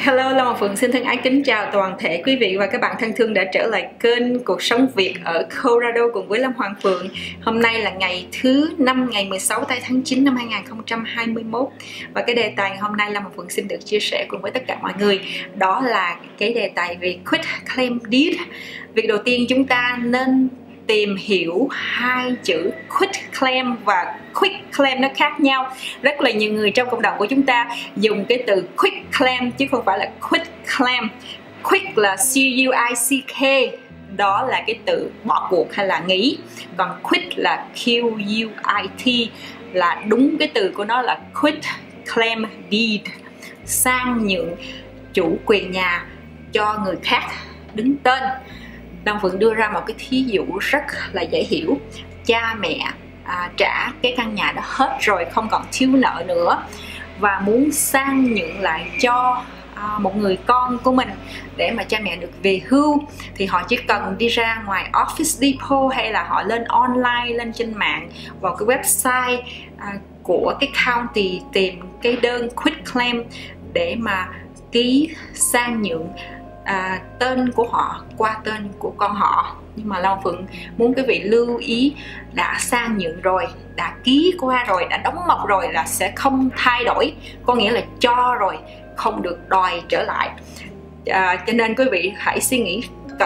Hello, Lâm Ngọc Phượng xin thân ái kính chào toàn thể quý vị và các bạn thân thương đã trở lại kênh Cuộc Sống Việt ở Colorado cùng với Lâm Hoàng Phượng. Hôm nay là ngày thứ 5, ngày 16 tháng 9 năm 2021. Và cái đề tài hôm nay Lâm Hoàng Phượng xin được chia sẻ cùng với tất cả mọi người, đó là cái đề tài về Quit Claim Deed. Việc đầu tiên chúng ta nên tìm hiểu hai chữ quit claim và quick claim nó khác nhau. Rất là nhiều người trong cộng đồng của chúng ta dùng cái từ quick claim chứ không phải là quit claim. Quick là C-U-I-C-K, đó là cái từ bỏ cuộc hay là nghỉ. Còn quit là Q-U-I-T, là đúng cái từ của nó là quit claim deed, sang nhượng chủ quyền nhà cho người khác đứng tên. Lâm Phượng đưa ra một cái thí dụ rất là dễ hiểu. Cha mẹ trả cái căn nhà đó hết rồi, không còn thiếu nợ nữa, và muốn sang nhượng lại cho một người con của mình để mà cha mẹ được về hưu, thì họ chỉ cần đi ra ngoài Office Depot hay là họ lên online, lên trên mạng vào cái website của cái county, tìm cái đơn quit claim để mà ký sang nhượng tên của họ qua tên của con họ. Nhưng mà Long Phượng muốn quý vị lưu ý, đã sang nhượng rồi, đã ký qua rồi, đã đóng mộc rồi là sẽ không thay đổi, có nghĩa là cho rồi không được đòi trở lại. Cho nên quý vị hãy suy nghĩ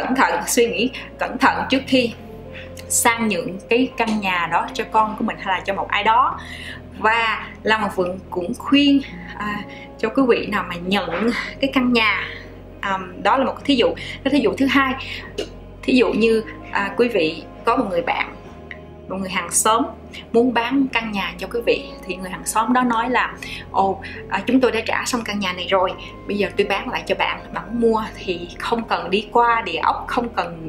cẩn thận trước khi sang nhượng cái căn nhà đó cho con của mình hay là cho một ai đó. Và Long Phượng cũng khuyên cho quý vị nào mà nhận cái căn nhà, đó là một cái thí dụ. Cái thí dụ thứ hai, thí dụ như quý vị có một người bạn, một người hàng xóm muốn bán căn nhà cho quý vị, thì người hàng xóm đó nói là chúng tôi đã trả xong căn nhà này rồi, bây giờ tôi bán lại cho bạn, bạn mua thì không cần đi qua địa ốc, không cần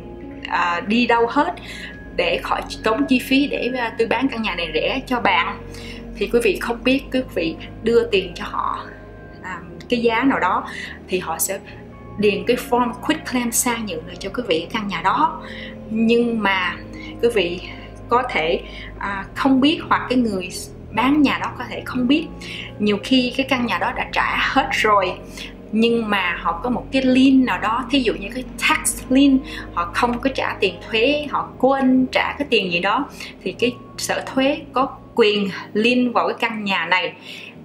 đi đâu hết, để khỏi tốn chi phí để tôi bán căn nhà này rẻ cho bạn. Thì quý vị không biết, quý vị đưa tiền cho họ cái giá nào đó thì họ sẽ điền cái form quit claim sang nhượng lại cho quý vị căn nhà đó. Nhưng mà quý vị có thể không biết, hoặc cái người bán nhà đó có thể không biết. Nhiều khi cái căn nhà đó đã trả hết rồi, nhưng mà họ có một cái lien nào đó, thí dụ như cái tax lien, họ không có trả tiền thuế, họ quên trả cái tiền gì đó, thì cái sở thuế có quyền lien vào cái căn nhà này.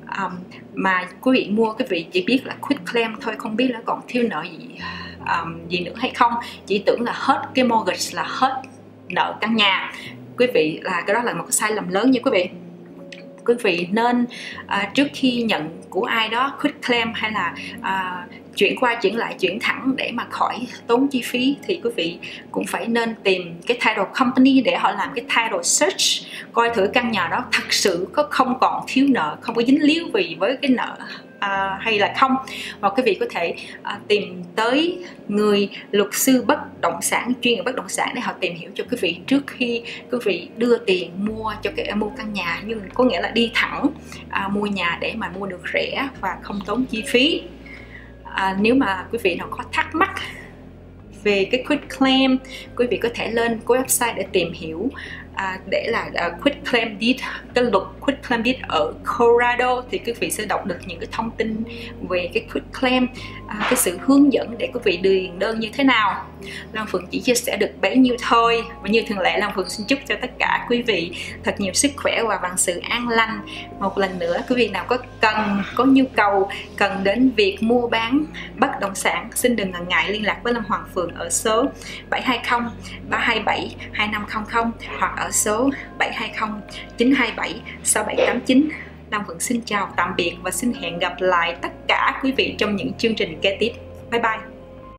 Mà quý vị mua, quý vị chỉ biết là quit claim thôi, không biết là còn thiếu nợ gì nữa hay không, chỉ tưởng là hết cái mortgage, là hết nợ căn nhà. Quý vị, là cái đó là một cái sai lầm lớn nha quý vị. Quý vị nên trước khi nhận của ai đó quit claim hay là chuyển qua chuyển lại, chuyển thẳng để mà khỏi tốn chi phí, thì quý vị cũng phải nên tìm cái title company để họ làm cái title search, coi thử căn nhà đó thật sự có không còn thiếu nợ, không có dính líu vì với cái nợ hay là không. Và quý vị có thể tìm tới người luật sư bất động sản, chuyên về bất động sản, để họ tìm hiểu cho quý vị trước khi quý vị đưa tiền mua căn nhà. Nhưng có nghĩa là đi thẳng mua nhà để mà mua được rẻ và không tốn chi phí. Nếu mà quý vị nào có thắc mắc về cái quit claim, quý vị có thể lên cái website để tìm hiểu, để là quit claim deed, cái luật quit claim deed ở Colorado, thì quý vị sẽ đọc được những cái thông tin về cái quit claim, cái sự hướng dẫn để quý vị điền đơn như thế nào. Lâm Phượng chỉ chia sẻ được bấy nhiêu thôi, và như thường lệ Lâm Phượng xin chúc cho tất cả quý vị thật nhiều sức khỏe và vạn sự an lành. Một lần nữa, quý vị nào có nhu cầu cần đến việc mua bán bất động sản, xin đừng ngần ngại liên lạc với Lâm Hoàng Phượng ở số 720 327 2500 hoặc ở số 720 927 6789. Lâm Phượng xin chào tạm biệt và xin hẹn gặp lại tất cả quý vị trong những chương trình kế tiếp. Bye bye.